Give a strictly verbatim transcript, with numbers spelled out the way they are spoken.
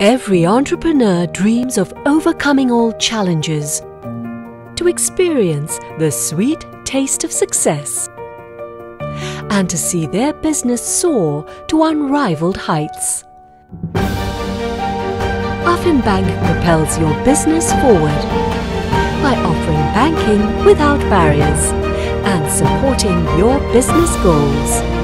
Every entrepreneur dreams of overcoming all challenges to experience the sweet taste of success and to see their business soar to unrivaled heights. AFFIN Bank propels your business forward by offering banking without barriers and supporting your business goals.